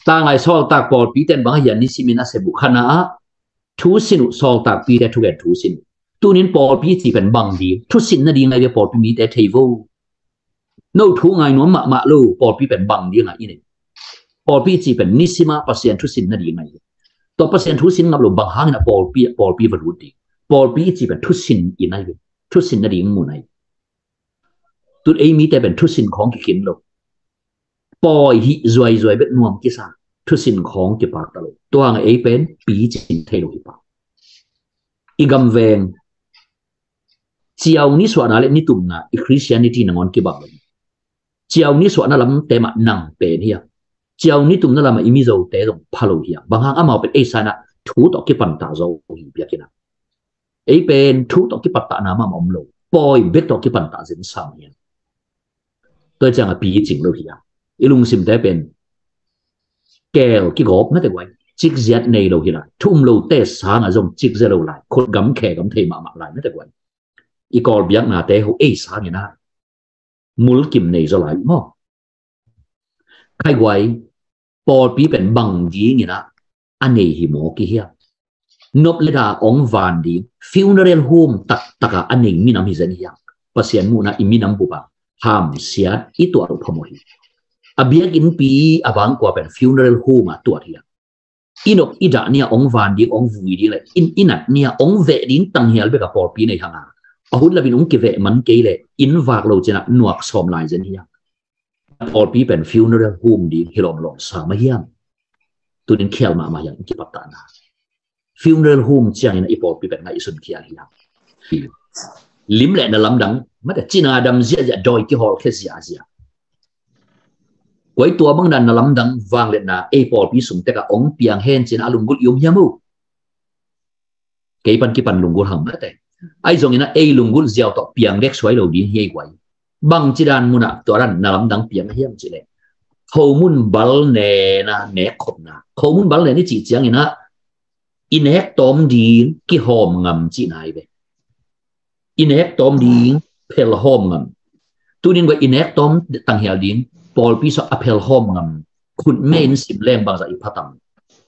ตางไลซอลตากปอลปีเต็นบางอย่างนิสิมินาเสบุขณะทุสินุซอลตากปีเตทุเกทุสินตัวนี้ปอลปีที่เป็นบางดีทุสินนั่นดีไงเดี๋ยวปอลปีมีแต่เทวโน้ตทุไงน้องมาลูปอลปีเป็นบางดีไงนี่ปอลปีที่เป็นนิสิมาเปอร์เซ็นต์ทุสินนั่นดีไงตัวเปอร์เซ็นต์ทุสินงับลงบางห้างนะปอลปีบรรลุดีปอลปีที่เป็นทุสินอีไงทุสินนั่นดีงูไงตัวเองมีแต่เป็นทุสินของกินโลปอยฮิจวยเบ็ดนวมกิสาทุสินของกิปากตลอดตัวไอ้เป็นปีจินเทโลกิปาอีกำเวงเจ้านี่ส่วนอะไรนี่ตุ่มนะอีคริสเตียนิตี้นังอนกิบักเลยเจ้านี่ส่วนนั้นลำเตมนังเป็นเฮียเจ้านี่ตุ่มนั่นลำอิมิโซเตตรงพาโลเฮียบางครั้งอามาเป็นไอ้สานะทูตอกิปันตาโซฮีเบียกินะไอ้เป็นทูตอกิปัตตานามาอมโลปอยเบ็ดอกิปันตาเซนสามเฮียตัวจังปีจิงโลเฮียอีลุงซิมได้เป็นแก้วกี่กบไม่แต่ไว้จิกเจ็ดในโลหิตทุ่มโลเตสหางจงจิกเจโลไหลคนกำแขกำเทมาไหลไม่แต่ไว้อีกอลเบียกนาเตเขาเอสหางเนี่ยนะมุลกิมในจะไหลมั้งใครไว้ปอปีเป็นบังดีเนี่ยนะอันนี้หิมอกี่เฮียนบเลดาองวานดีฟิวเนอเรลโฮมตักอันนี้มีน้ำหิเซนียภาษามูนะอิมิน้ำบุบะห้ามเสียอีตัวเราพมหิอาเบียกินปีอาบังกว่าเป็นฟิวเนอเรลโฮมตัวเฮียอินกอิดะเนี่ยองวานดีองวุยดีเลยอินัดเนี่ยองเวดินตั้งเฮียลเบกับปอปีในทางอ่ะอาหุ่นละบินองเกเวมันเกยเลยอินวากเราจะนักหนวกสอมลายเจนเฮียปอปีเป็นฟิวเนอเรลโฮมดีฮิลอมหลงสามเฮียมตัวนี้เขียวมาอย่างกิปัตตานาฟิวเนอเรลโฮมเจียงในปอปีเป็นไงสุนเขียเฮียลิมแหละนั่นลำดังไม่แต่จีน่าดำเสียจะดอยกี่ฮอลแค่เสียไว้ตัวบางดันนลำดังวางเลยนะไอปอลปีสุ่มแต่กับองเปียงเฮนเจนอาลุงกุลยมยามูเกี่ยปันกี่ปันลุงกุลหังมาแต่ไอตรงนี้นะไอลุงกุลเจ้าต่อเปียงเล็กสวยเราดีเฮียไว้บางจีดานมุนะตัวนั้นนลำดังเปียงเฮียมจีเลยเขามุนบัลเนนะเนคขบนะเขามุนบัลเนนี่จีเจียงนี่นะอินเฮกตอมดีกี่หอมงำจีนายไปอินเฮกตอมดีเพลหอมงำตัวนี้ว่าอินเฮกตอมตั้งเฮียดีปอลปีศาจอเพลหอมงำคุณไม่เห็นสิบเล่มบางจากอีพัตัง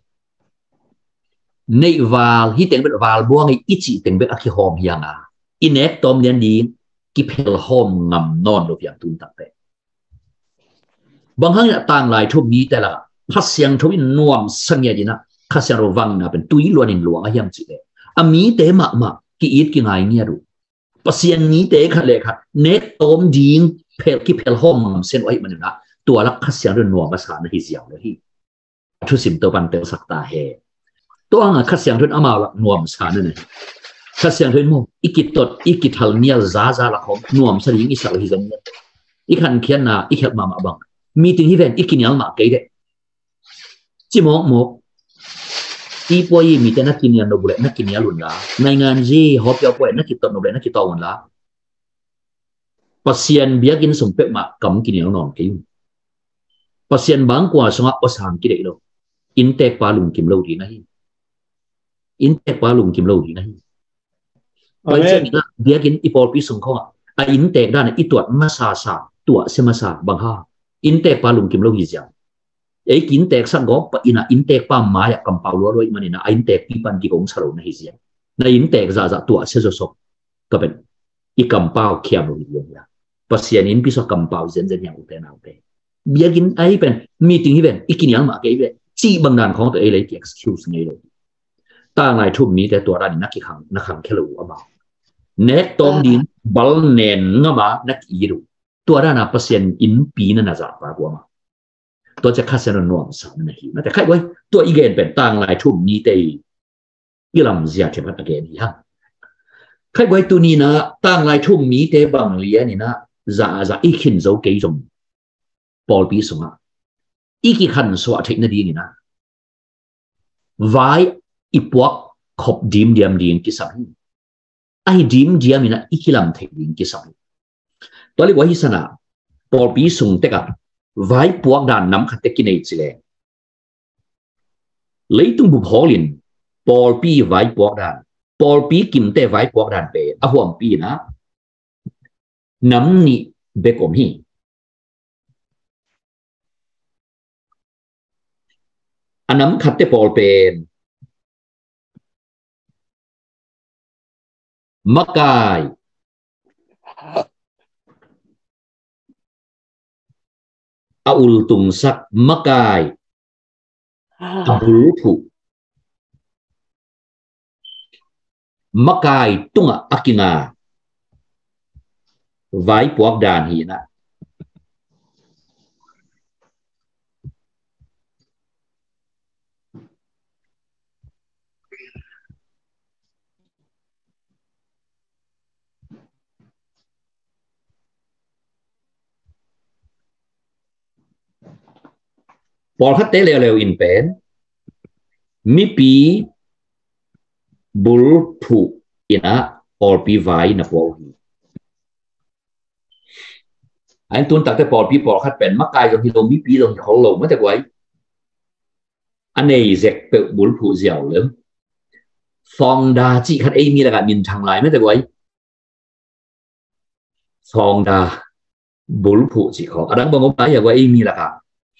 ในวาลที่เต็งเป็นวาลบัวไงอิจิเต็งเป็นอคิหอมยังอ่ะอินเนกตอมเรียนดีกิเพลหอมงำนอนดูอย่างตุนตักเตะบางครั้งเนี่ยต่างหลายทุบนี้แต่ละพัศเสียงทุบินนวมสังเกตดีนะพัศเสียงระวังนะเป็นตุยล้วนอินหลวงอะยังจิเลยอามีเตะมากี่อีดกี่ไงเงี้ยดูพัศเสียงนี้เตะขัดเลยค่ะเนกตอมดีเพลกิเพลหอมงำเส้นไว้มันนะตัวลักพัศเสียงเรื่องนวมภาษาในที่เสียงเลยที่ทุสิมตัวปันเตลสักตาเฮตัวงคัดเสียงทุนอามาละนวมสารนั่นเองคัดเสียงทุนโมอีกิตตดอีกิทัลเนียซาละของนวมสลิงอิสระฮิซันเนี่ยอีขันเขียนนาอีเขียนมาบังมีถึงที่เป็นอีกินยัลมาเกยเดจิมอกอีป่วยมีแต่นักกินยันโนบุเลนักกินยัลุนละในงานจีฮอปยาป่วยนักกินตดโนบุเลนักกินตอวันละปัสเซียนเบียกินสมเป็ดมากำกินยัลนอนกินปัสเซียนบางกว่าสงะอสามกิเลโลอินเตปาลุงกิมโลดีนะฮิอินเตปาลุงกิมโลดีนะไปเจอเนี่ยเดียกินอีปอลปีสงเขาอ่ะอินเตกด้านอีตัวมาซาตัวเซมาซาบางฮ่าอินเตปาลุงกิมโลดีจังไอ้กินเตกสังกบอินะอินเตกปามายกัมปาวรัวด้วยมันนะอินเตกปีปันกิกงสโลนะฮิเซียในอินเตกจะตัวเซโซศกก็เป็นอีกัมปาวเขียมโลดีอย่างปัสเซียนินพิสกัมปาวเซนอย่างอุเตนาอุเตเบียกินไอ้เป็นมีถึงที่เป็นอีกินยังมาเกยเป็นจีบางด้านของตัวเองเลยที่ excuse ไงเลยต่างในทุบมีแต่ตัวด้านนักขังแค่รู้ว่าบ้าเน็ตตอมดินบัลเนนงะมานักอีรู้ตัวด้านนับเปอร์เซ็นต์อินปีนั่นน่ะจะปากว่ามาตัวจะคัดเส้นนวมสามนาทีแต่ใครไว้ตัวอีเกนเป็นต่างในทุบมีแต่ยี่ลำเสียเทพัดเกนยังใครไว้ตัวนี้นะต่างในทุบมีแต่บางเลี้ยนี่นะจะอีขินเจ้าเกยจงปอลปีสงะอีกขันสวะเทคโนโลยีนี่นะไว้อีพวกขบดิมเดียมดีนกิสังไอ้ดิมเดียมนี่นะอีกลำเทคโนโลยีกิสังตัวเล็กว่าฮิสนาปอลปีสงเตกับไว้พวกด่านน้ำขัดเทกินเอจิเลเลยตุ้งบุพอลินปอลปีไว้พวกด่านปอลปีกิมเตไว้พวกด่านเปอห่วงปีนะน้ำนี่เบกอมฮี anh nắm khát tế bol pen makai aul tung sak makai abul phu makai tunga akina vai puak dan hi na Paul khát tế leo leo in pen mi pi bul phu ina Paul pi vai na po hi anh tuân tắc tế Paul pi Paul khát pen makai trong hilo mi pi trong khẩu lầu mất thế quấy anh này dẹp pe bul phu dẻo lắm phong đa chỉ khát ấy mi là cả miền thằng lại mất thế quấy phong đa bul phu chỉ khó đang bằng ông ấy là quấy mi là cả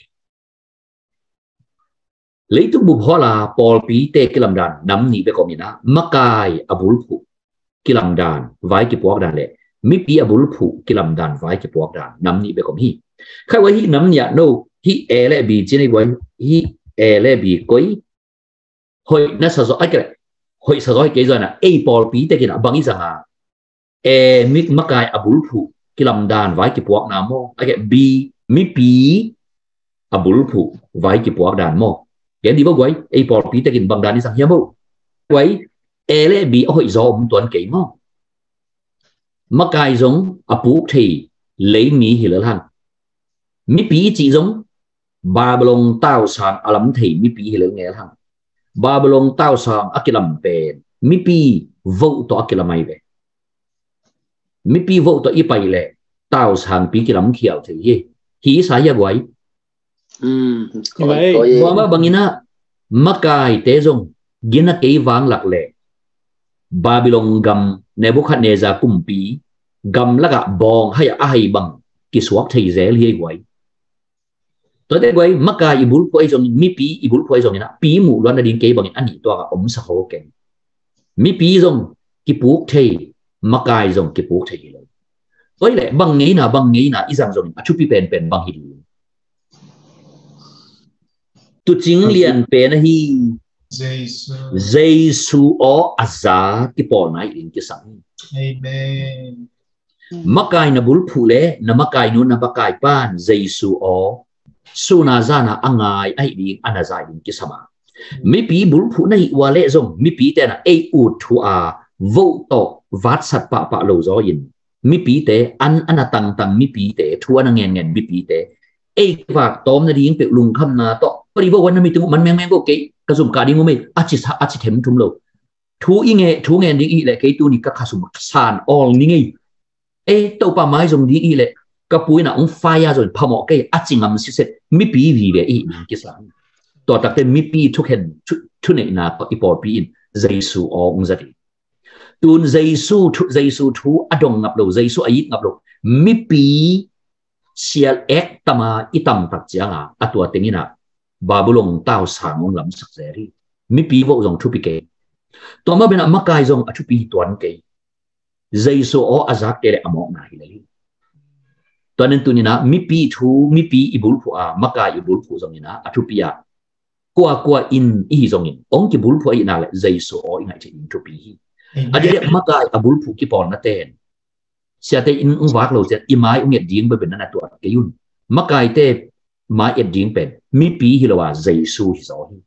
lấy tung bùn hoa là Paul pi tê cái làm đàn nắm nhị bé có miền á makai abul phu cái làm đàn vài cái buộc đàn lệ mi pi abul phu cái làm đàn vài cái buộc đàn nắm nhị bé có hi khai quay hi nắm nhị no hi e lệ bị trên này quay hi e lệ bị quấy hội nó sao rõ cái hội sao rõ cái rồi nè a Paul pi tê cái nào bằng ý rằng à e mi makai abul phu cái làm đàn vài cái buộc nào mo cái b mi pi abul phu vài cái buộc đàn mo cái đi vào quay a Paul pi tê cái bằng đàn đi sang hiếm không quay e lệ bị hội gió ông tuấn kỹ mo makai giống apu thì lấy mi hi lỡ hàng mi pi chỉ giống Babylon tao sang alam thì mi pi hi lỡ nghe hàng Babylon tao sang akilam pen mi pi vô to akilamai về mi pi vô to ipai lệ tao sang pi kilam khiao thì hi sa ya quay qua mà bằng ina makai te giống gina cái vang lạc lệ Babylon gam Nebuchadnezzar kumpi gam laga bong hay ai bằng cái suak thầy dễ liê quay tôi thấy quay makai ibul quay giống mi pi ibul quay giống như na pi mù loan là điên kế bằng anh nhị toa ông sa hồ keng mi pi giống cái buộc thầy makai giống cái buộc thầy rồi với lại bằng nghĩ na isang giống chu pi pen pen bằng hi tu chính liền pen hi Giêsu o azza ki Paul nai in ki sang Amen. makai na bul phule na makai nu na bakai pan Giêsu o suna zana angai ai ding anazai in ki sama mi pi bul phu nai wale zong mi pi te na e u thu a vo to vat sat pa lo zo in mi pi te an anatang tang mi pi te thu an ngen mi pi te e va tom na ding pe lung kham na to pari vo wan mi tu man meng go ke ka zum ka ding mo me achi them thum lo thu nghe ding i le ke tu ni ka khasum san all ni ngi e to pa mai zong ding i le ka pui na ong fire rồi phamo ke achingam si se mi pi vi ve i ki sang to tak te mi pi thu khen thu nei na pa ipor pi in Giêsu o ong zati tun Giêsu thu adong ngap lo Giêsu ait ngap lo mi pi sial ek tama itam tak changa atwa tengina Babylon tao sang ong lam sak zeri mi pi vo jong thu pi ke to ma bena makai jong a thu pi tuan ke Giêsu o azak te le amok na hi le to nên tu ni na mi pi ibul phu a makai ibul phu jong ni na a thu pi a qua in i jong in ong ki bul phu ai na le Giêsu o ingai che in thu pi hi a de makai abul phu ki pon na ten sia te in ung wak lo che i mai ung et ding be ben na tu ke yun makai te mai et ding pen mi pi hi lo wa Giêsu hi zo hi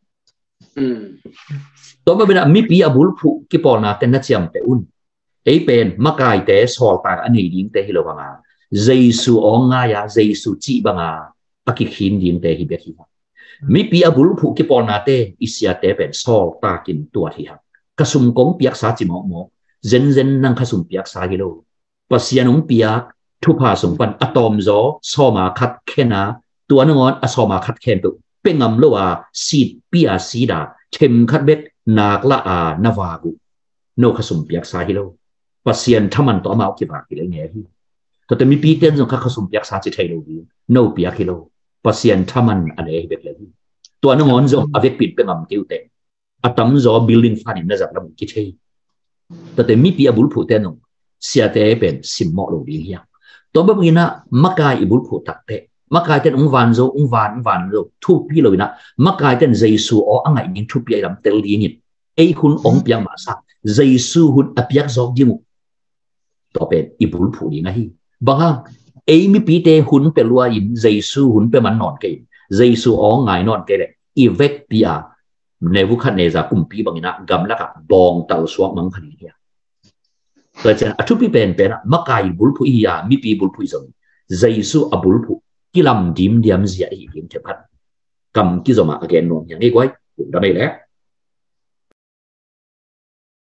to ma bena mi pi abul phu ki pon na ten na chiam te un ei pen makai te sol ta ani ding te hi lo wa Giêsu o nga ya Giêsu chi banga aki khin ding te hi be hi mi pi abul phu ki pon na te isia te pen sol ta kin tu hi ha kasum kong piak sa chi mo zen nang kasum piak sa gi lo pasianong piak thu pa sung pan atom zo soma khat khena tua ngon asoma khat khen tu pengam lo wa sit pia sida them khat bet nak la a nawagu no kasum piak sa hi lo pasian thaman to ma ki ba ki le nge hi to te mi pi ten jong kha kasum piak sa chi thai lo bi no piak hi lo pasian thaman ane bet le hi ตัวน้องอนจงอเวกปิดเป็นงำเกี่ยวเตะอัตมจอ building ฟันอินนั่นจากเราคิดเช่แต่มีปีอบุลผู้เตนงเสียเตเป็นสิมมอโลดีอย่างตัวแบบนี้นะมักกายอบุลผู้ตักเตะมักกายเตนองวันโจองวันโจทุบพี่เลยนะมักกายเตนเจสูอ๋ออังไงยิงทุบพี่ลำเตลีนี่ไอ้คุณองเปียงมาสักเจสูหุ่นอภิยักษ์จอกจิมุตัวเป็นอบุลผู้นี่ไงบางไอ้มีปีเตหุ่นเป็นลัวยินเจสูหุ่นเป็นมันนอนเกยเจสูอ๋อไงนอนเกยเลยอีเวกปีอาเนวุคันเนซากุมปีบางนะกำลักบองตัลสวงมังคันเนี่ยก็จะอทุบปีเป็นมักกายบุลผู้อียามีปีบุลผู้อีสงเจสูอบุลผู้กิลำดิมเดียมเสียอีดิมเทพัดกำกิจมาอเกนนอย่างนี้ไว้ได้ไหมแล้ว